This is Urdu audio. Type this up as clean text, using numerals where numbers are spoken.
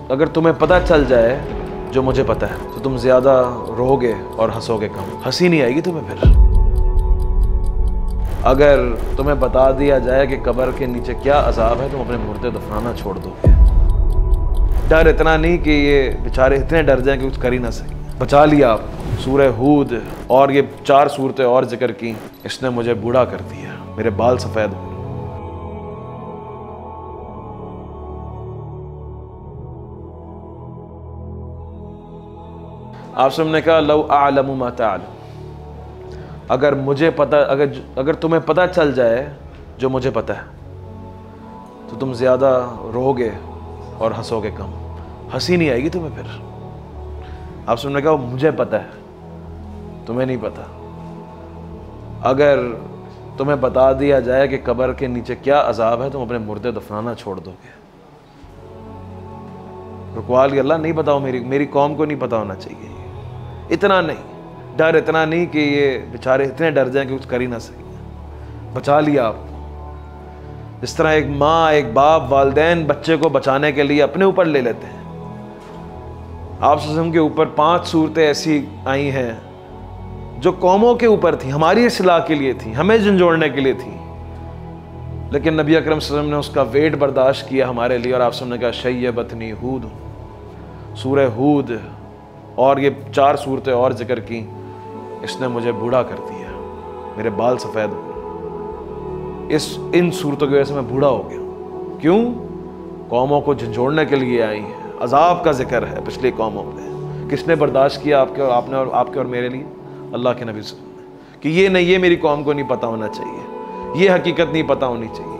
اگر تمہیں پتہ چل جائے جو مجھے پتہ ہے تو تم زیادہ رو گے اور ہنسو گے کم. ہنسی نہیں آئے گی تمہیں پھر. اگر تمہیں بتا دیا جائے کہ قبر کے نیچے کیا عذاب ہے تم اپنے مردے دفنانا چھوڑ دو گے. ڈر اتنا نہیں کہ یہ بیچارے اتنے ڈر جائیں کہ کچھ کر ہی نہ سکیں. بچا لیا آپ. سورہ ہود اور یہ 4 صورتیں اور ذکر کی. اس نے مجھے بوڑھا کر دیا, میرے بال سفید ہو. آپ سب نے کہا لو اعلم ما تعلم, اگر مجھے پتہ اگر تمہیں پتہ چل جائے جو مجھے پتہ ہے تو تم زیادہ رو گے اور ہنسو گے کم. ہنسی نہیں آئے گی تمہیں پھر. آپ سب نے کہا مجھے پتہ ہے تمہیں نہیں پتہ. اگر تمہیں بتا دیا جائے کہ قبر کے نیچے کیا عذاب ہے تم اپنے مردے دفنانا چھوڑ دو گے. رکوال کہ اللہ نہیں بتاؤ, میری قوم کو نہیں پتہ ہونا چاہیے. اتنا نہیں, ڈر اتنا نہیں کہ یہ بیچارے اتنے ڈر جائیں کہ کچھ کر ہی نہ سکیں. بچا لیا آپ. جس طرح ایک ماں ایک باپ والدین بچے کو بچانے کے لیے اپنے اوپر لے لیتے ہیں. آپ صلی اللہ علیہ وسلم کے اوپر 5 صورتیں ایسی آئی ہیں جو قوموں کے اوپر تھیں, ہماری اصلاح کے لیے تھیں, ہمیں جھنجھوڑنے کے لیے تھیں, لیکن نبی اکرم صلی اللہ علیہ وسلم نے اس کا ویٹ برداشت کیا ہمارے لیے. اور آپ صلی اللہ علیہ وسلم نے کہا شیبتنی ہود, سورہ ہود اور یہ 4 صورتیں اور ذکر کی. اس نے مجھے بوڑھا کر دیا, میرے بال سفید ہو. ان صورتوں کی وجہ سے میں بوڑھا ہو گیا. کیوں؟ قوموں کو جھنجھوڑنے کے لیے آئی ہیں. عذاب کا ذکر ہے پچھلی قوموں پہ. کس نے برداشت کیا آپ کے اور آپ کے اور میرے لیے؟ اللہ کے نبی صلی اللہ علیہ وسلم نے. کہ یہ نہیں, یہ میری قوم کو نہیں پتہ ہونا چاہیے, یہ حقیقت نہیں پتہ ہونی چاہیے.